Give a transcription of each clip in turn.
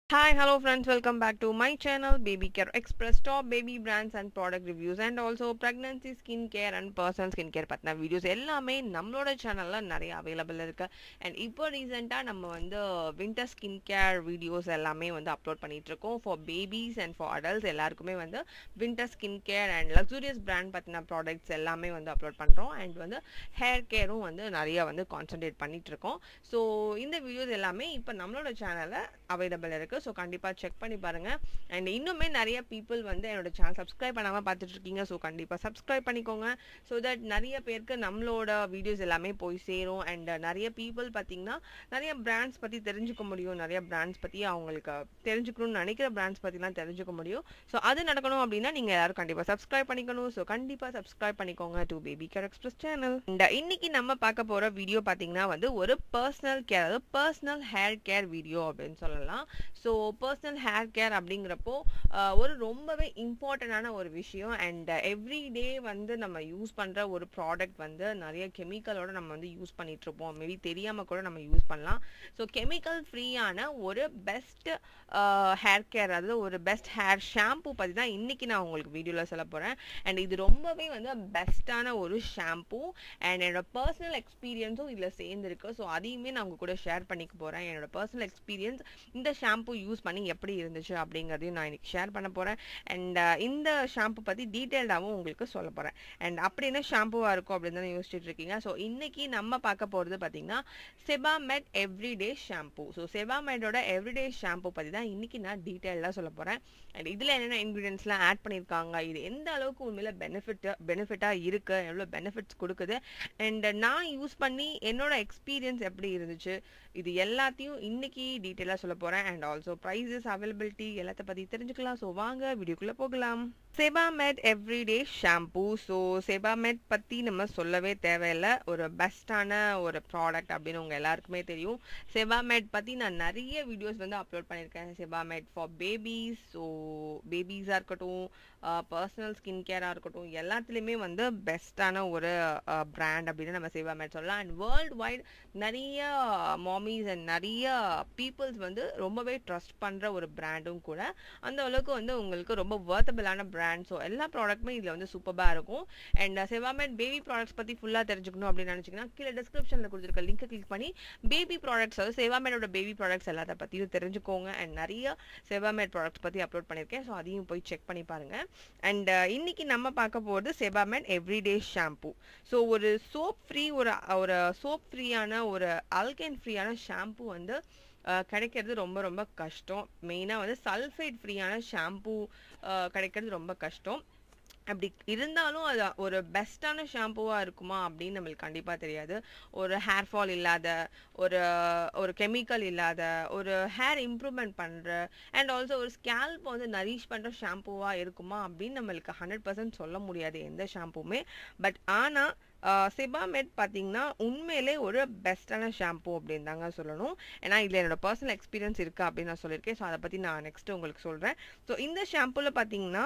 Hi, hello friends, welcome back to my channel Baby Care Express, top baby brands and product reviews and also pregnancy skincare and personal skincare பத்தின videos எல்லாமே நம்மளோட சேனல்ல நிறைய available இருக்கு. And இப்போ ரீசெண்டாக நம்ம வந்து வின்டர் ஸ்கின் கேர் வீடியோஸ் எல்லாமே வந்து அப்லோட் பண்ணிட்டு இருக்கோம். For babies and for adults எல்லாருக்குமே வந்து winter skin care and luxurious brand பற்றின ப்ராடக்ட்ஸ் எல்லாமே வந்து அப்லோட் பண்ணுறோம். அண்ட் வந்து ஹேர் கேரும் வந்து நிறைய வந்து கான்சென்ட்ரேட் பண்ணிட்டு இருக்கோம். ஸோ இந்த வீடியோஸ் எல்லாமே இப்போ நம்மளோட சேனலில் அவைலபிள் இருக்கு. ஸோ கண்டிப்பாக செக் பண்ணி பாருங்க. அண்ட் இன்னுமே நிறைய பீப்புள் வந்து என்னோட சேனல் சப்ஸ்கிரைப் பண்ணாமல் பார்த்துட்டு இருக்கீங்க. ஸோ கண்டிப்பாக சப்ஸ்கிரைப் பண்ணிக்கோங்க. ஸோ தட் நிறைய பேருக்கு நம்மளோட வீடியோஸ் எல்லாமே போய் சேரும். அண்ட் நிறைய பீப்புள் பார்த்தீங்கன்னா நிறைய பிராண்ட்ஸ் பற்றி தெரிஞ்சுக்க முடியும். நிறைய பிராண்ட்ஸ் பற்றி அவங்களுக்கு தெரிஞ்சுக்கணும்னு நினைக்கிற பிராண்ட்ஸ் பற்றிலாம் தெரிஞ்சுக்க முடியும். ஸோ அது நடக்கணும் அப்படின்னா நீங்கள் எல்லாரும் கண்டிப்பாக சப்ஸ்கிரைப் பண்ணிக்கணும். ஸோ கண்டிப்பாக சப்ஸ்கிரைப் பண்ணிக்கோங்க to baby care express channel. And இன்னைக்கு நம்ம பார்க்க போகிற வீடியோ பார்த்தீங்கன்னா வந்து ஒரு பர்சனல் கேர், அதாவது பர்சனல் ஹேர் கேர் வீடியோ அப்படின்னு சொல்லலாம். ஸோ பர்சனல் ஹேர் கேர் அப்படிங்கிறப்போ ஒரு ரொம்பவே இம்பார்ட்டண்டான ஒரு விஷயம். அண்ட் எவ்ரிடே வந்து நம்ம யூஸ் பண்ணுற ஒரு ப்ராடக்ட் வந்து நிறைய கெமிக்கலோட நம்ம வந்து யூஸ் பண்ணிட்டு இருப்போம். மேபி தெரியாமல் கூட நம்ம யூஸ் பண்ணலாம். ஸோ கெமிக்கல் ஃப்ரீயான ஒரு பெஸ்ட் ஹேர் கேர், அதாவது ஒரு பெஸ்ட் ஹேர் ஷாம்பு பற்றி தான் இன்னைக்கு நான் உங்களுக்கு வீடியோவில் சொல்ல போகிறேன். அண்ட் இது ரொம்பவே வந்து பெஸ்ட்டான ஒரு ஷாம்பு. அண்ட் என்னோட பர்சனல் எக்ஸ்பீரியன்ஸும் இதில் சேர்ந்துருக்கு. ஸோ அதையுமே நான் உங்க கூட ஷேர் பண்ணிக்க போகிறேன். என்னோட பர்சனல் எக்ஸ்பீரியன்ஸ் இந்த ஷாம்பு யூஸ் பண்ணி எப்படி இருந்துச்சு அப்படிங்கிறதையும் நான் இன்னைக்கு ஷேர் பண்ண போகிறேன். அண்ட் இந்த ஷாம்பு பற்றி டீட்டெயில்டாகவும் உங்களுக்கு சொல்ல போகிறேன். அண்ட் அப்படி என்ன ஷாம்புவாக இருக்கும் அப்படின்னு தான் யோசிச்சுட்டு இருக்கீங்க. ஸோ இன்னைக்கு நம்ம பார்க்க போகிறது பார்த்தீங்கன்னா செபாமெட் எவ்ரிடே ஷாம்பு. ஸோ செபாமெட்டோட எவ்ரிடே ஷாம்பு பற்றி தான் இன்னைக்கு நான் டீட்டெயிலாக சொல்ல போகிறேன். அண்ட் இதில் என்னென்ன இன்க்ரீடியன்ஸ்லாம் ஆட் பண்ணியிருக்காங்க, இது எந்த அளவுக்கு உண்மையில பெனிஃபிட்டாக இருக்குது, எவ்வளோ பெனிஃபிட்ஸ் கொடுக்குது, அண்ட் நான் யூஸ் பண்ணி என்னோட எக்ஸ்பீரியன்ஸ் எப்படி இருந்துச்சு, இது எல்லாத்தையும் இன்னைக்கு டீட்டெயிலாக சொல்ல போகிறேன். அண்ட் ஆல்சோ ப்ரைஸஸ், அவைலபிலிட்டி எல்லாத்த பற்றி தெரிஞ்சுக்கலாம். ஸோ வாங்க வீடியோக்குள்ளே போகலாம். Sebamed everyday shampoo. So Sebamed பற்றி நம்ம சொல்லவே தேவையில்லை, ஒரு பெஸ்ட்டான ஒரு ப்ராடக்ட் அப்படின்னு உங்கள் எல்லாருக்குமே தெரியும். செபாமெட் பற்றி நான் நிறைய வீடியோஸ் வந்து அப்லோட் பண்ணியிருக்கேன். செபாமெட் ஃபார் பேபிஸ், ஸோ பேபிஸாக இருக்கட்டும், பர்சனல் ஸ்கின் கேராக இருக்கட்டும், எல்லாத்துலேயுமே வந்து பெஸ்ட்டான ஒரு பிராண்ட் அப்படின்னு நம்ம செபாமெட் சொல்லலாம். அண்ட் வேர்ல்டு வைட் நிறைய மாமிஸ் அண்ட் நிறைய பீப்புள்ஸ் வந்து ரொம்பவே ட்ரஸ்ட் பண்ணுற ஒரு பிராண்டும் கூட. அந்த அளவுக்கு வந்து உங்களுக்கு ரொம்ப வர்த்தபிளான பிராண்ட். ஸோ எல்லா ப்ராடக்ட்டுமே இதில் வந்து சூப்பராக இருக்கும். அண்ட் செபாமெட் பேபி ப்ராடக்ட்ஸ் பற்றி ஃபுல்லாக தெரிஞ்சுக்கணும் அப்படின்னு நினச்சிங்கன்னா கீழே டிஸ்கிரிப்ஷனில் கொடுத்துருக்க லிங்க் கிளிக் பண்ணி பேபி ப்ராடக்ட்ஸ், அதாவது செபாமெட்டோட பேபி ப்ராடக்ட்ஸ் எல்லாத்த பற்றியும் தெரிஞ்சுக்கோங்க. அண்ட் நிறைய செபாமெட் ப்ராடக்ட்ஸ் பற்றி அப்லோட் பண்ணியிருக்கேன். ஸோ அதையும் போய் செக் பண்ணி பாருங்கள். அண்ட் இன்னைக்கு நம்ம பார்க்க போகிறது செபாமெட் எவ்ரிடே ஷாம்பு. ஸோ ஒரு சோப் ஃப்ரீ, ஒரு சோப் ஃப்ரீயான, ஒரு ஆல்கைன் ஃப்ரீயான ஷாம்பு வந்து கிடைக்கிறது ரொம்ப ரொம்ப கஷ்டம். மெயினாக வந்து சல்ஃபேட் ஃப்ரீயான ஷாம்பு கிடைக்கிறது ரொம்ப கஷ்டம். அப்படி இருந்தாலும் அது ஒரு பெஸ்ட்டான ஷாம்புவாக இருக்குமா அப்படின்னு நம்மளுக்கு கண்டிப்பாக தெரியாது. ஒரு ஹேர் ஃபால் இல்லாத, ஒரு ஒரு கெமிக்கல் இல்லாத, ஒரு ஹேர் இம்ப்ரூவ்மெண்ட் பண்ணுற அண்ட் ஆல்சோ ஒரு ஸ்கேல்ப் வந்து நரிஷ் பண்ணுற ஷாம்புவாக இருக்குமா அப்படின்னு நம்மளுக்கு 100% சொல்ல முடியாது எந்த ஷாம்புமே. பட் ஆனால் செபாமெட் பார்த்தீங்கன்னா உண்மையிலே ஒரு பெஸ்ட்டான ஷாம்பு அப்படின்னு தாங்க சொல்லணும். ஏன்னா இதில் என்னோட பர்சனல் எக்ஸ்பீரியன்ஸ் இருக்குது அப்படின்னு நான் சொல்லியிருக்கேன். ஸோ அதை பற்றி நான் நெக்ஸ்ட்டு உங்களுக்கு சொல்கிறேன். ஸோ இந்த ஷாம்புவில் பார்த்தீங்கன்னா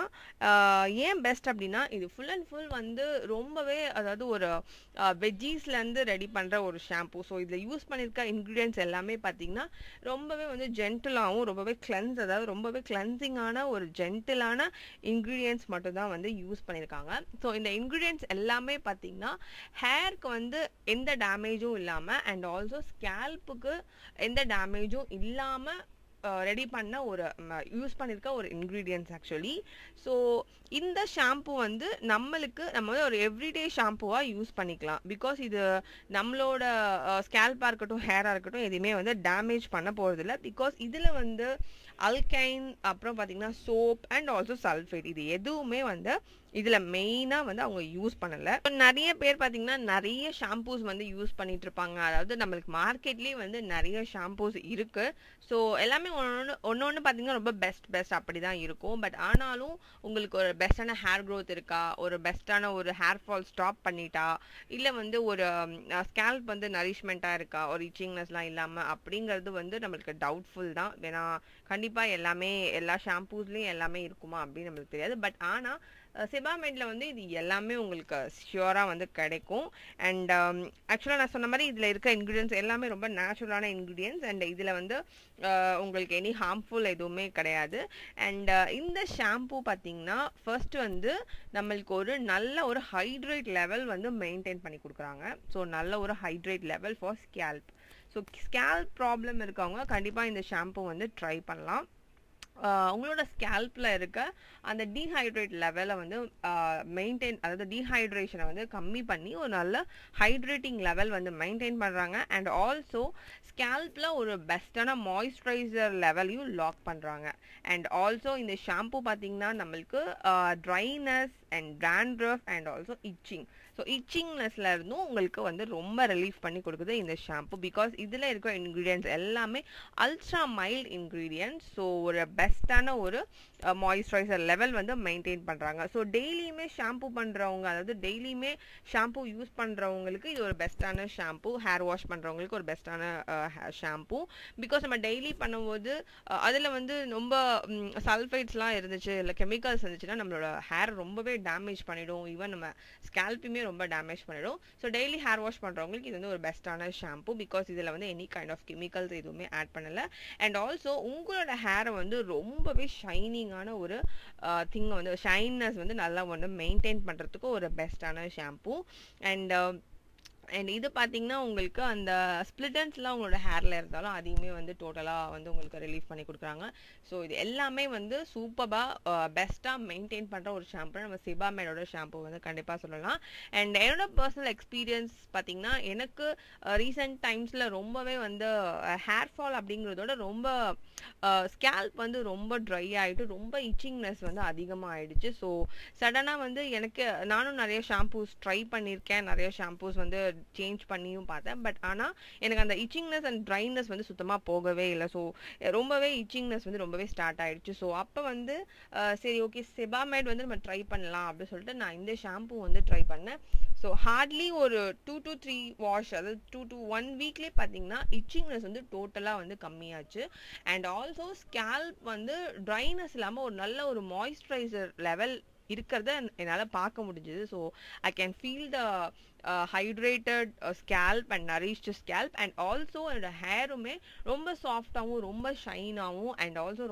ஏன் பெஸ்ட் அப்படின்னா இது ஃபுல் அண்ட் ஃபுல் வந்து ரொம்பவே, அதாவது ஒரு வெஜ்ஜீஸ்லேருந்து ரெடி பண்ணுற ஒரு ஷாம்பு. ஸோ இதில் யூஸ் பண்ணியிருக்க இன்க்ரீடியன்ஸ் எல்லாமே பார்த்தீங்கன்னா ரொம்பவே வந்து ஜென்டிலாகவும் ரொம்பவே அதாவது ரொம்பவே கிளென்சிங்கான ஒரு ஜென்டிலான இன்க்ரீடியன்ஸ் மட்டும்தான் வந்து யூஸ் பண்ணியிருக்காங்க. ஸோ இந்த இன்க்ரீடியன்ஸ் எல்லாமே பார்த்தீங்கன்னா ஹேருக்கு வந்து எந்த டேமேஜும் இல்லாமல் அண்ட் ஆல்சோ ஸ்கேல்புக்கு எந்த டேமேஜும் இல்லாமல் ரெடி பண்ண ஒரு யூஸ் பண்ணியிருக்க ஒரு இன்க்ரீடியன்ஸ் ஆக்சுவலி. ஸோ இந்த ஷாம்பு வந்து நம்ம வந்து ஒரு எவ்ரிடே ஷாம்புவாக யூஸ் பண்ணிக்கலாம். பிகாஸ் இது நம்மளோட ஸ்கேல்பாக இருக்கட்டும், ஹேராக இருக்கட்டும், எதுவுமே வந்து டேமேஜ் பண்ண போகிறதில்ல. பிகாஸ் இதில் வந்து அல்கைன், அப்புறம் பார்த்தீங்கன்னா சோப் அண்ட் ஆல்சோ சல்ஃபேட், இது எதுவுமே வந்து இதில் மெயினாக வந்து அவங்க யூஸ் பண்ணலை. நிறைய பேர் பார்த்தீங்கன்னா நிறைய ஷாம்பூஸ் வந்து யூஸ் பண்ணிட்டு இருப்பாங்க. அதாவது நம்மளுக்கு மார்க்கெட்லேயே வந்து நிறைய ஷாம்பூஸ் இருக்குது. ஸோ எல்லாமே ஒன்று பார்த்தீங்கன்னா ரொம்ப பெஸ்ட் அப்படி தான் இருக்கும். பட் ஆனாலும் உங்களுக்கு ஒரு பெஸ்ட்டான ஹேர் க்ரோத் இருக்கா, ஒரு பெஸ்ட்டான ஒரு ஹேர் ஃபால் ஸ்டாப் பண்ணிட்டா, இல்லை வந்து ஒரு ஸ்கேல்ப் வந்து நரிஷ்மெண்ட்டாக இருக்கா, ஒரு இச்சிங்னஸ்லாம் இல்லாமல், அப்படிங்கிறது வந்து நம்மளுக்கு டவுட்ஃபுல் தான். ஏன்னா கண்டிப்பாக எல்லாமே எல்லா ஷாம்பூஸ்லேயும் எல்லாமே இருக்குமா அப்படின்னு நம்மளுக்கு தெரியாது. பட் ஆனால் செபாமெட்ல வந்து இது எல்லாமே உங்களுக்கு ஷியூராக வந்து கிடைக்கும். அண்ட் ஆக்சுவலாக நான் சொன்ன மாதிரி இதில் இருக்க இன்க்ரீடியன்ஸ் எல்லாமே ரொம்ப நேச்சுரலான இன்க்ரீடியன்ஸ். அண்ட் இதில் வந்து உங்களுக்கு எனி ஹார்ம்ஃபுல் எதுவுமே கிடையாது. அண்ட் இந்த ஷாம்பூ பார்த்தீங்கன்னா ஃபர்ஸ்ட் வந்து நம்மளுக்கு ஒரு நல்ல ஒரு ஹைட்ரேட் லெவல் வந்து மெயின்டைன் பண்ணி கொடுக்குறாங்க. ஸோ நல்ல ஒரு hydrate level for scalp. So scalp problem இருக்கவங்க கண்டிப்பாக இந்த ஷாம்பூ வந்து ட்ரை பண்ணலாம். உங்களோட ஸ்கேல்பில் இருக்க அந்த டீஹைட்ரேட் லெவலை வந்து மெயின்டைன், அதாவது டீஹைட்ரேஷனை வந்து கம்மி பண்ணி ஒரு நல்ல ஹைட்ரேட்டிங் லெவல் வந்து மெயின்டைன் பண்ணுறாங்க. அண்ட் ஆல்சோ ஸ்கேல்பில் ஒரு பெஸ்ட்டான மாய்ஸ்சரைசர் லெவலையும் லாக் பண்ணுறாங்க. அண்ட் ஆல்சோ இந்த ஷாம்பூ பார்த்தீங்கன்னா நம்மளுக்கு dryness and dandruff and also itching, so இச்சிங்னஸ்ல இருந்தும் உங்களுக்கு வந்து ரொம்ப ரிலீஃப் பண்ணி கொடுக்குது இந்த ஷாம்பு. பிகாஸ் இதில் இருக்கிற இன்க்ரீடியன்ஸ் எல்லாமே அல்ட்ரா மைல்ட் இன்க்ரீடியன்ட்ஸ். ஸோ ஒரு பெஸ்ட்டான ஒரு மாய்ஸ்சரைசர் லெவல் வந்து மெயின்டைன் பண்ணுறாங்க. ஸோ டெய்லியுமே ஷாம்பு பண்ணுறவங்க, அதாவது டெய்லியுமே ஷாம்பு யூஸ் பண்ணுறவங்களுக்கு இது ஒரு பெஸ்ட்டான ஷாம்பு. ஹேர் வாஷ் பண்ணுறவங்களுக்கு ஒரு பெஸ்ட்டான ஷாம்பு. பிகாஸ் நம்ம டெய்லி பண்ணும்போது அதில் வந்து ரொம்ப சல்ஃபைட்ஸ்லாம் இருந்துச்சு, இல்லை கெமிக்கல்ஸ் இருந்துச்சுன்னா நம்மளோட ஹேர் ரொம்பவே டேமேஜ் பண்ணிடும். ஈவன் நம்ம ஸ்கேல்புமே ரொம்ப டேமேஜ் பண்ணிடும். ஸோ டெய்லி ஹேர் வாஷ் பண்ணுறவங்களுக்கு இது வந்து ஒரு பெஸ்ட்டான ஷாம்பு. பிகாஸ் இதில் வந்து எனி கைண்ட் ஆஃப் கெமிக்கல்ஸ் எதுவுமே ஆட் பண்ணலை. அண்ட் ஆல்சோ உங்களோட ஹேரை வந்து ரொம்பவே ஷைனிங்கான ஒரு திங்கை வந்து ஷைனஸ் வந்து நல்லா வந்து மெயின்டைன் பண்ணுறதுக்கு ஒரு பெஸ்ட்டான ஷாம்பு. அண்ட் இது பார்த்தீங்கன்னா உங்களுக்கு அந்த ஸ்ப்ளிட்டன்ஸ்லாம் உங்களோட ஹேரில் இருந்தாலும் அதையுமே வந்து டோட்டலாக வந்து உங்களுக்கு ரிலீஃப் பண்ணி கொடுக்குறாங்க. ஸோ இது எல்லாமே வந்து சூப்பராக பெஸ்ட்டாக மெயின்டைன் பண்ணுற ஒரு ஷாம்பு நம்ம செபாமேடோட ஷாம்பு வந்து கண்டிப்பாக சொல்லலாம். அண்ட் என்னோட பர்சனல் எக்ஸ்பீரியன்ஸ் பார்த்தீங்கன்னா எனக்கு ரீசெண்ட் டைம்ஸில் ரொம்பவே வந்து ஹேர் ஃபால் அப்படிங்கிறதோட ரொம்ப ஸ்கேல்ப் வந்து ரொம்ப ட்ரை ஆகிட்டு ரொம்ப இச்சிங்னஸ் வந்து அதிகமாக ஆகிடுச்சு. ஸோ சடனாக வந்து எனக்கு நானும் நிறைய ஷாம்பூஸ் ட்ரை பண்ணியிருக்கேன், நிறைய ஷாம்பூஸ் வந்து சேஞ்ச் பண்ணியும் பார்த்தேன். பட் ஆனால் எனக்கு அந்த இச்சிங்னஸ் அண்ட் ட்ரைனஸ் வந்து சுத்தமாக போகவே இல்லை. ஸோ ரொம்பவே இச்சிங்னஸ் வந்து ரொம்பவே ஸ்டார்ட் ஆகிடுச்சு. ஸோ அப்போ வந்து சரி ஓகே செபாமேட் வந்து நம்ம ட்ரை பண்ணலாம் அப்படின்னு சொல்லிட்டு நான் இந்த ஷாம்பூ வந்து ட்ரை பண்ணேன். ஸோ ஹார்ட்லி ஒரு 2 to 3 வாஷ், அதாவது 2 to 1 வீக்லேயே பார்த்தீங்கன்னா இச்சிங்னஸ் வந்து டோட்டலாக வந்து கம்மியாச்சு. அண்ட் ஆல்சோ ஸ்கேல்ப் வந்து ட்ரைனஸ் இல்லாமல் ஒரு நல்ல ஒரு மாய்ஸ்சரைசர் லெவல் இருக்கிறத என்னால் பார்க்க முடிஞ்சுது. So I can feel the hydrated scalp and nourished scalp. and also என்னோட ஹேருமே ரொம்ப சாஃப்டாகவும் ரொம்ப ஷைனாகவும் அண்ட் ஆல்சோ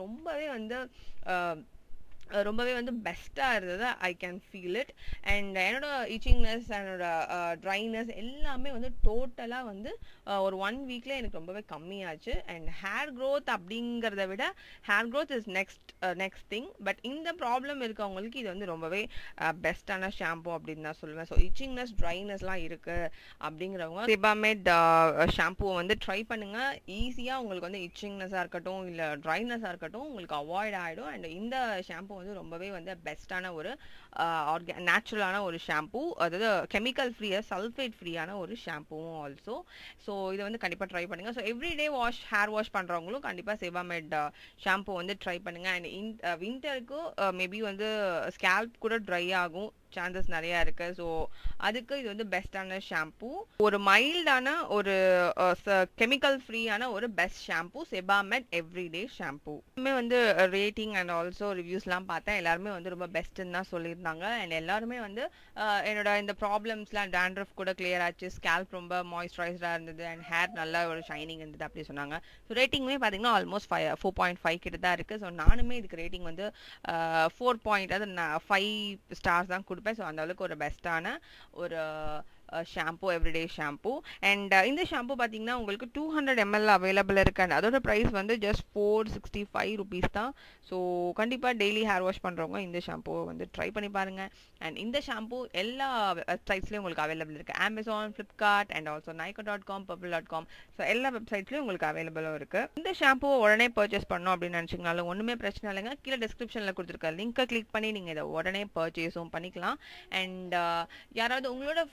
ரொம்பவே வந்து பெஸ்ட்டாக இருந்தது. I can feel it. And என்னோட இச்சிங்னஸ் என்னோட ட்ரைனஸ் எல்லாமே வந்து டோட்டலாக வந்து ஒரு 1 வீக்கில் எனக்கு ரொம்பவே கம்மியாச்சு. அண்ட் ஹேர் க்ரோத் அப்படிங்கிறத விட hair growth is next thing. But இந்த ப்ராப்ளம் இருக்கவங்களுக்கு இது வந்து ரொம்பவே பெஸ்ட்டான ஷாம்பு அப்படின்னு தான் சொல்லுவேன். ஸோ இச்சிங்னஸ் ட்ரைனஸ்லாம் இருக்குது அப்படிங்கிறவங்க செபாமேட் ஷாம்புவை வந்து ட்ரை பண்ணுங்கள். ஈஸியாக உங்களுக்கு வந்து இச்சிங்னஸாக இருக்கட்டும் இல்லை ட்ரைனஸாக இருக்கட்டும் உங்களுக்கு அவாய்ட் ஆகிடும். அண்ட் இந்த ஷாம்பு வந்து ரொம்பவே வந்து பெஸ்ட்டான ஒரு நேச்சுரலான ஒரு ஷாம்பு, அதாவது கெமிக்கல் ஃப்ரீயாக சல்ஃபேட் ஃப்ரீயான ஒரு ஷாம்புவும் ஆல்சோ. ஸோ இதை வந்து கண்டிப்பாக ட்ரை பண்ணுங்கள். ஸோ எவ்ரிடே ஹேர் வாஷ் பண்ணுறவங்களும் கண்டிப்பாக செபாமேட் ஷாம்பு வந்து ட்ரை பண்ணுங்கள். அண்ட் வின்டருக்கு மேபி வந்து ஸ்கேல்ப் கூட ட்ரை ஆகும் சான்சஸ் நிறையா இருக்குது. ஸோ அதுக்கு இது வந்து பெஸ்ட்டான ஷாம்பு, ஒரு மைல்டான ஒரு கெமிக்கல் ஃப்ரீயான ஒரு best shampoo Sebamed everyday shampoo. எல்லாமே வந்து ரேட்டிங் அண்ட் ஆல்சோ ரிவ்யூஸ்லாம் பார்த்தேன், எல்லாருமே வந்து ரொம்ப பெஸ்ட்டுன்னு தான் சொல்லியிருந்தாங்க. அண்ட் எல்லாருமே வந்து என்னோட இந்த ப்ராப்ளம்ஸ்லாம் டேண்ட்ரஃப் கூட கிளியர் ஆச்சு, ஸ்கேல்ப் ரொம்ப மாய்ஸ்சரைஸ்டாக இருந்தது அண்ட் ஹேர் நல்ல ஒரு ஷைனிங் இருந்தது அப்படி சொன்னாங்க. ஸோ ரேட்டிங்குமே பார்த்தீங்கன்னா ஆல்மோஸ்ட் 4.5 கிட்ட தான் இருக்குது. ஸோ நானுமே இதுக்கு ரேட்டிங் வந்து 4 அதாவது 5 ஸ்டார்ஸ் தான் கொடுப்பேன். ஸோ அந்த அளவுக்கு ஒரு பெஸ்ட்டான ஒரு ஷாம்பு, எவ்ரிடே ஷாம்பு. அண்ட் இந்த ஷாம்பு பார்த்தீங்கன்னா உங்களுக்கு 200 ml அவைலபிள் இருக்கு. அண்ட் அதோட ப்ரைஸ் வந்து ஜஸ்ட் 465 rupees தான். ஸோ கண்டிப்பாக டெய்லி ஹேர் வாஷ் பண்ணுறவங்க இந்த ஷாம்புவை வந்து ட்ரை பண்ணி பாருங்கள். அண்ட் இந்த ஷாம்பு எல்லா வெப்சைட்ஸ்லேயும் உங்களுக்கு அவைலபிள் இருக்குது. Amazon, Flipkart and also nykaa.com, purple.com. So எல்லா வெப்சைட்ஸ்லையும் உங்களுக்கு அவைலபிளாக இருக்குது. இந்த ஷாம்புவை உடனே பர்ச்சேஸ் பண்ணோம் அப்படின்னு நினச்சிங்கனாலும் ஒன்றுமே பிரச்சனை இல்லைங்க. கீழே டிஸ்கிரிப்ஷனில் கொடுத்துருக்க லிங்கை கிளிக் பண்ணி நீங்கள் இதை உடனே பர்ச்சேஸும் பண்ணிக்கலாம். அண்ட் யாராவது உங்களோட ஃப்ரெண்ட்ஸ்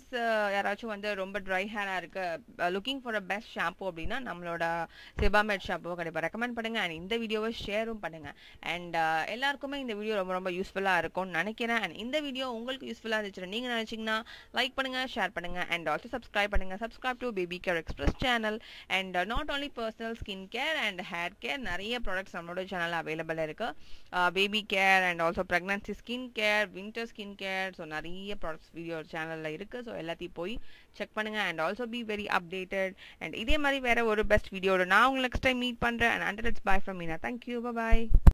யாராச்சும் வந்து ரொம்ப ட்ரை ஹேராக இருக்கு looking for a best shampoo அப்படின்னா நம்மளோட செபாமெட் ஷாம்புவை கண்டிப்பாக ரெக்கமெண்ட் பண்ணுங்கள் அண்ட் இந்த வீடியோவை ஷேரும் பண்ணுங்கள் அண்ட் எல்லாருக்குமே இந்த வீடியோ ரொம்ப ரொம்ப யூஸ்ஃபுல்லாக இருக்கும்னு நினைக்கிறேன் அண்ட் இந்த வீடியோ உங்களுக்கு யூஸ்ஃபுல்லாக இருந்துச்சுன்னு நீங்கள் நினச்சிங்கன்னா லைக் பண்ணுங்கள் ஷேர் பண்ணுங்கள் அண்ட் ஆல்சோ சப்ஸ்கிரைப் பண்ணுங்கள் subscribe to baby care express channel and not only personal skin care and hair care நிறைய ப்ராடக்ட்ஸ் நம்மளோட சேனலில் அவைலபிள் இருக்குது baby care and also pregnancy skin care winter skin care so நிறைய products video சேனலில் இருக்குது so எல்லாத்தையும் போய் check பண்ணுங்கள் and also be very updated and இதே மாதிரி வேறு ஒரு பெஸ்ட் வீடியோட நான் உங்களுக்கு நெக்ஸ்ட் டைம் மீட் பண்ணுறேன் and under it's bye from Meena thank you bye